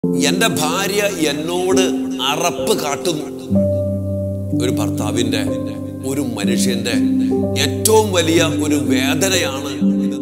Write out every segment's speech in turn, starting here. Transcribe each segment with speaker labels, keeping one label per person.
Speaker 1: എന്റെ ഭാര്യ എന്നോട് അറപ്പ് കാട്ടുന്നു. ഒരു ഭർത്താവിന്റെ, ഒരു മനുഷ്യന്റെ ഏറ്റവും വലിയ ഒരു വേദനയാണ് ഇത്.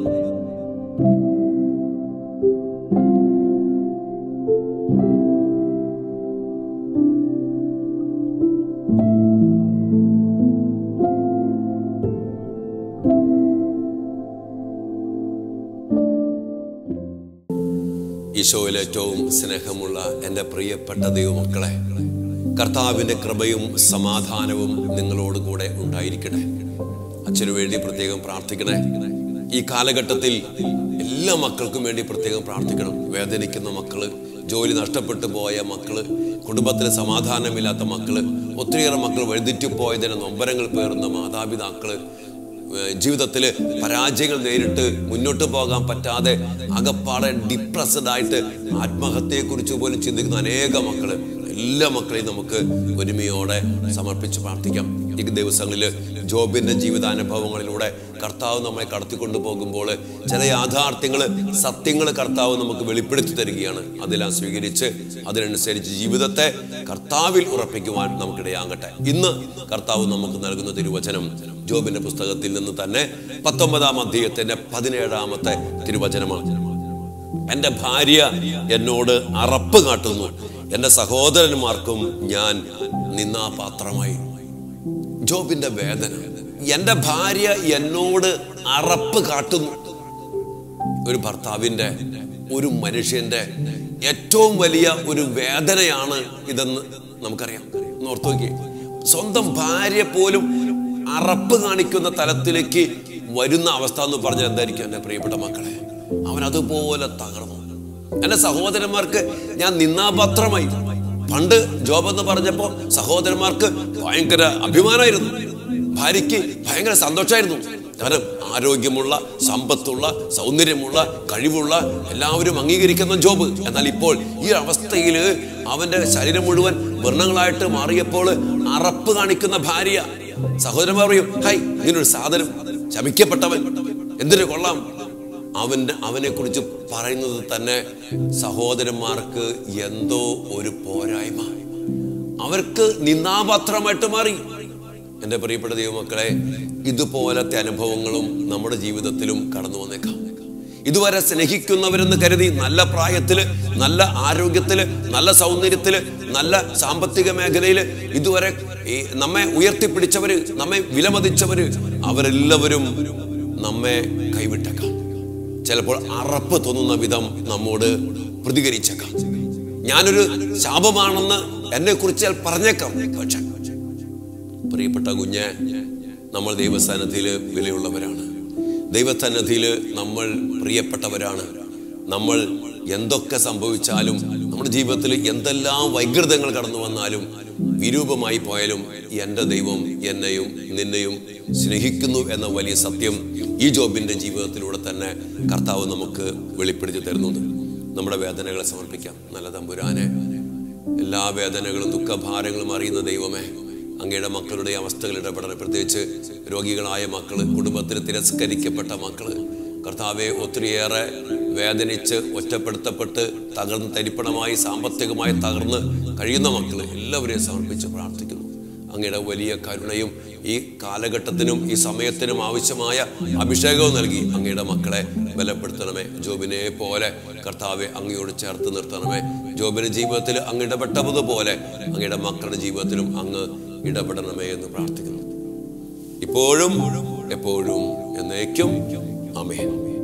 Speaker 1: ഈശോയിൽ ഏറ്റവും സ്നേഹമുള്ള എൻ്റെ പ്രിയപ്പെട്ട ദൈവമക്കളെ, കർത്താവിൻ്റെ കൃപയും സമാധാനവും നിങ്ങളോട് കൂടെ ഉണ്ടായിരിക്കട്ടെ. അച്ഛനു വേണ്ടി പ്രത്യേകം പ്രാർത്ഥിക്കണേ. ഈ കാലഘട്ടത്തിൽ എല്ലാ മക്കൾക്കും വേണ്ടി പ്രത്യേകം പ്രാർത്ഥിക്കണം. വേദനിക്കുന്ന മക്കള്, ജോലി നഷ്ടപ്പെട്ടു പോയ മക്കള്, കുടുംബത്തിൽ സമാധാനമില്ലാത്ത മക്കള്, ഒത്തിരിയേറെ മക്കൾ വഴിതെറ്റിപ്പോയതിന് നൊമ്പരങ്ങൾ പേറുന്ന മാതാപിതാക്കള്, ജീവിതത്തിൽ പരാജയങ്ങൾ നേരിട്ട് മുന്നോട്ട് പോകാൻ പറ്റാതെ അകപ്പാടെ ഡിപ്രസ്ഡ് ആയിട്ട് ആത്മഹത്യയെക്കുറിച്ച് പോലും ചിന്തിക്കുന്ന അനേക മക്കള്, എല്ലാ മക്കളെയും നമുക്ക് ഒരുമയോടെ സമർപ്പിച്ച് പ്രാർത്ഥിക്കാം. ഈ ദിവസങ്ങളിൽ ജോബിന്റെ ജീവിതാനുഭവങ്ങളിലൂടെ കർത്താവ് നമ്മളെ കടത്തിക്കൊണ്ടു പോകുമ്പോൾ ചില യാഥാർത്ഥ്യങ്ങൾ, സത്യങ്ങൾ കർത്താവ് നമുക്ക് വെളിപ്പെടുത്തി തരികയാണ്. അതെല്ലാം സ്വീകരിച്ച് അതിനനുസരിച്ച് ജീവിതത്തെ കർത്താവിൽ ഉറപ്പിക്കുവാൻ നമുക്കിടയാകട്ടെ. ഇന്ന് കർത്താവ് നമുക്ക് നൽകുന്ന തിരുവചനം ജോബിന്റെ പുസ്തകത്തിൽ നിന്ന് തന്നെ 19-ാം അധ്യായത്തിന്റെ 17-ാമത്തെ തിരുവചനമാണ്. എന്റെ ഭാര്യ എന്നോട് അറപ്പ് കാട്ടുന്നു, എന്റെ സഹോദരന്മാർക്കും ഞാൻ നിന്നാപാത്രമായി. ജോബിന്റെ വേദന, എന്റെ ഭാര്യ എന്നോട് അറപ്പ് കാട്ടുന്നു. ഒരു ഭർത്താവിന്റെ, ഒരു മനുഷ്യന്റെ ഏറ്റവും വലിയ ഒരു വേദനയാണ് ഇതെന്ന് നമുക്കറിയാം. ഓർത്തു നോക്കിയേ, സ്വന്തം ഭാര്യ പോലും അറപ്പ് കാണിക്കുന്ന തലത്തിലേക്ക് വരുന്ന അവസ്ഥ എന്ന് പറഞ്ഞാൽ എന്തായിരിക്കും എൻ്റെ പ്രിയപ്പെട്ട മക്കളെ? അവൻ അതുപോലെ തകർന്നു. എൻ്റെ സഹോദരന്മാർക്ക് ഞാൻ നിന്നാപാത്രമായി. പണ്ട് ജോബ് എന്ന് പറഞ്ഞപ്പോ സഹോദരന്മാർക്ക് ഭയങ്കര അഭിമാനമായിരുന്നു, ഭാര്യയ്ക്ക് ഭയങ്കര സന്തോഷമായിരുന്നു. കാരണം ആരോഗ്യമുള്ള, സമ്പത്തുള്ള, സൗന്ദര്യമുള്ള, കഴിവുള്ള എല്ലാവരും അംഗീകരിക്കുന്ന ജോബ്. എന്നാൽ ഇപ്പോൾ ഈ അവസ്ഥയിൽ അവന്റെ ശരീരം മുഴുവൻ വ്രണങ്ങളായിട്ട് മാറിയപ്പോൾ അറപ്പ് കാണിക്കുന്ന ഭാര്യ. സഹോദരന്മാർ പറയും, ഹൈ, ഇങ്ങനൊരു സാധനം, ശപിക്കപ്പെട്ടവൻ, എന്തിനു കൊള്ളാം. അവനെ കുറിച്ച് പറയുന്നത് തന്നെ സഹോദരന്മാർക്ക് എന്തോ ഒരു പോരായ്മ, അവർക്ക് നിന്നാപാത്രമായിട്ട് മാറി. എൻ്റെ പ്രിയപ്പെട്ട ദൈവമക്കളെ, ഇതുപോലത്തെ അനുഭവങ്ങളും നമ്മുടെ ജീവിതത്തിലും കടന്നു വന്നേക്കാം. ഇതുവരെ സ്നേഹിക്കുന്നവരെന്ന് കരുതി നല്ല പ്രായത്തില്, നല്ല ആരോഗ്യത്തില്, നല്ല സൗന്ദര്യത്തില്, നല്ല സാമ്പത്തിക മേഖലയില് ഇതുവരെ നമ്മെ ഉയർത്തിപ്പിടിച്ചവര്, നമ്മെ വിലമതിച്ചവര്, അവരെല്ലാവരും നമ്മെ കൈവിട്ടേക്കാം. ചിലപ്പോൾ അറപ്പ് തോന്നുന്ന വിധം നമ്മോട് പ്രതികരിച്ചേക്കാം. ഞാനൊരു ശാപമാണെന്ന് എന്നെ കുറിച്ച് പറഞ്ഞേക്കാം. പക്ഷെ പ്രിയപ്പെട്ട കുഞ്ഞ്, നമ്മൾ ദൈവസന്നിധിയിൽ വിലയുള്ളവരാണ്. ദൈവസന്നിധിയിൽ നമ്മൾ പ്രിയപ്പെട്ടവരാണ്. നമ്മൾ എന്തൊക്കെ സംഭവിച്ചാലും, നമ്മുടെ ജീവിതത്തിൽ എന്തെല്ലാം വൈകൃതങ്ങൾ കടന്നു വന്നാലും, വിരൂപമായി പോയാലും, എൻ്റെ ദൈവം എന്നെയും നിന്നെയും സ്നേഹിക്കുന്നു എന്ന വലിയ സത്യം ഈ ജോബിന്റെ ജീവിതത്തിലൂടെ തന്നെ കർത്താവ് നമുക്ക് വെളിപ്പെടുത്തി തരുന്നുണ്ട്. നമ്മുടെ വേദനകളെ സമർപ്പിക്കാം. നല്ല തമ്പുരാനെ, എല്ലാ വേദനകളും ദുഃഖഭാരങ്ങളും അറിയുന്ന ദൈവമേ, അങ്ങയുടെ മക്കളുടെ അവസ്ഥകൾ ഇടപെടൽ, പ്രത്യേകിച്ച് രോഗികളായ മക്കള്, കുടുംബത്തിൽ തിരസ്കരിക്കപ്പെട്ട മക്കള്, കർത്താവെ, ഒത്തിരിയേറെ വേദനിച്ച് ഒറ്റപ്പെടുത്തപ്പെട്ട് തകർന്ന് തരിപ്പണമായി സാമ്പത്തികമായി തകർന്ന് കഴിയുന്ന മക്കള് എല്ലാവരെയും സമർപ്പിച്ച് പ്രാർത്ഥിക്കുന്നു. അങ്ങയുടെ വലിയ കരുണയും ഈ കാലഘട്ടത്തിനും ഈ സമയത്തിനും ആവശ്യമായ അഭിഷേകവും നൽകി അങ്ങയുടെ മക്കളെ ബലപ്പെടുത്തണമേ. ജോബിനെ പോലെ കർത്താവെ അങ്ങയോട് ചേർത്ത് നിർത്തണമേ. ജോബിന്റെ ജീവിതത്തിൽ അങ്ങ് ഇടപെട്ടതുപോലെ അങ്ങയുടെ മക്കളുടെ ജീവിതത്തിലും അങ്ങ് ഇടപെടണമേ എന്ന് പ്രാർത്ഥിക്കുന്നു. ഇപ്പോഴും എപ്പോഴും എന്നേക്കും ആമേൻ.